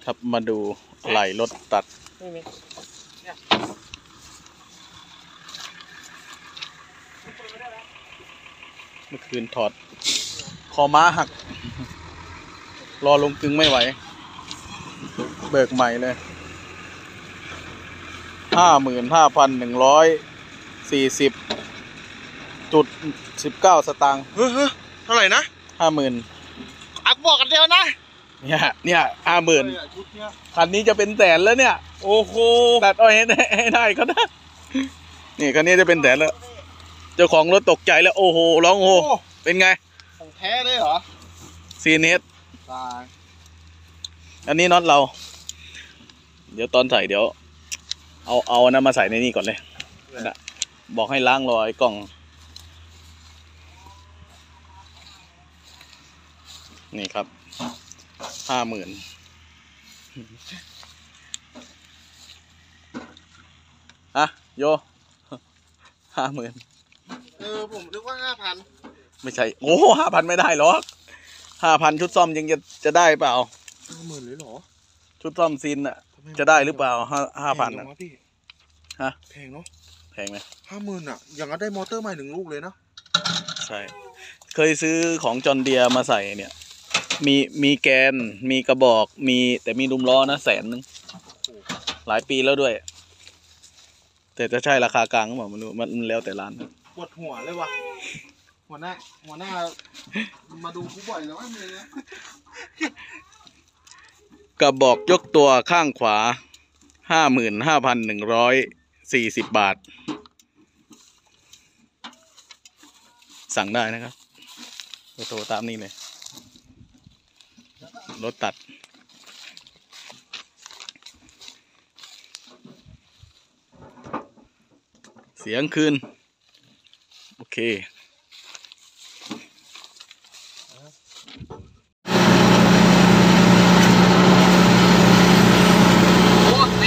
ครับมาดูไหล่รถตัดเมื่อคืนถอดคอม้าหักรอลงกึงไม่ไหวเบิกใหม่เลย55,140.19 สตางค์เท่าไหร่นะ 50,000 อักบอกกันเดียวนะเนี่ย50,000คันนี้จะเป็นแสนแล้วเนี่ยโอ้โหตัดอ้อยให้ได้ก็ได้นี่คันนี้จะเป็นแสนแล้วเจ้าของรถตกใจแล้วโอ้โหร้องโอ้เป็นไงของแท้เลยเหรอซีเนสอันนี้น็อตเราเดี๋ยวตอนใส่เดี๋ยวเอานะมาใส่ในนี่ก่อนเลยบอกให้ล้างรอยกล่องนี่ครับ50,000ฮะโย50,000 ผมนึกว่า5,000 ไม่ใช่โอ้5,000ไม่ได้หรอก5,000ชุดซ่อมยังจะได้เปล่า 50,000เลยเหรอชุดซ่อมซินอะจะได้หรือเปล่า5,000อะฮะแพงเนาะแพงไหม 50,000อะอย่างนั้นได้มอเตอร์ใหม่1 ลูกเลยนะใช่เคยซื้อของจอนเดียมาใส่เนี่ยมีแกนมีกระบอกแต่มีดุมล้อนะ100,000หลายปีแล้วด้วยแต่จะใช่ราคากลางหรือเปล่ามันแล้วแต่ร้านปวดหัวเลยวะหัวหน้ามาดูกูบ่อยแล้วไม่เลยกระบอกยกตัวข้างขวา55,140 บาทสั่งได้นะครับโทรตามนี้เลยรถตัดเสียงคืนโอเค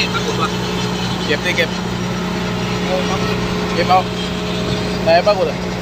เก็บเอาแต่ปรากฏ